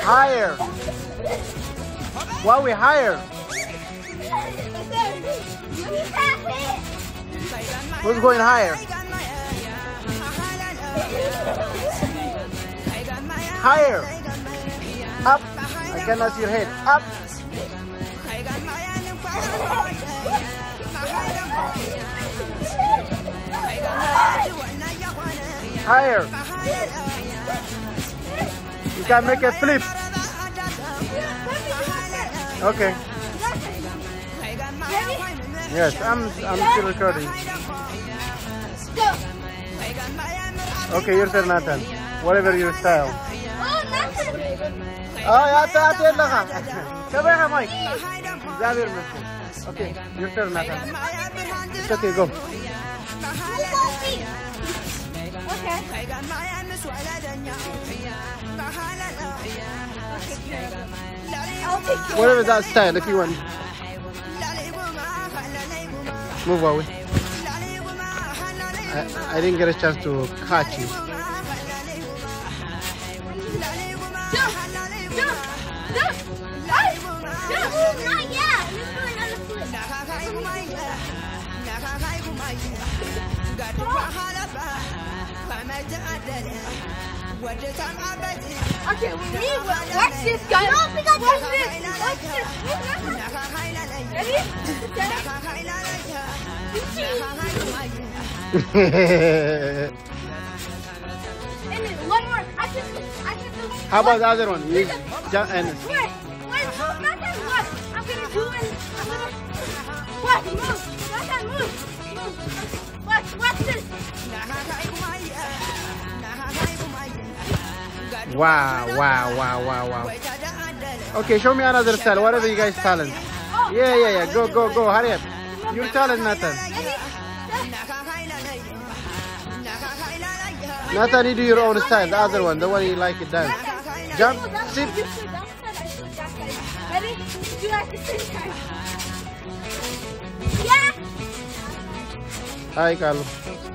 Higher. Wawi, higher. Who's going higher? Higher. Up. I cannot see your head. Up. Higher. You can make a flip. Okay. Yes, I'm still recording. Okay, your turn, Nathan. Whatever your style. Oh, yeah, come here, Mike. Okay, your turn, Nathan. It's okay, go. Okay. Whatever that style, if you want. Move away. I didn't get a chance to catch you. Okay, we need watch this, guys. Watch this. Watch this. Ready? And then one more. I can do. How about the other one? You jump and. Wait. Not that one. I'm gonna do it. Watch, move. Not that move. Watch this. Wow. Okay, show me another style. Whatever you guys talent. Yeah. Go. Hurry up. Your talent, Nathan. Nathan, you do your own style. The other one, the one you like it dance. Jump, sit. Ready? Do like the same time. Yeah. Hi, Carlo.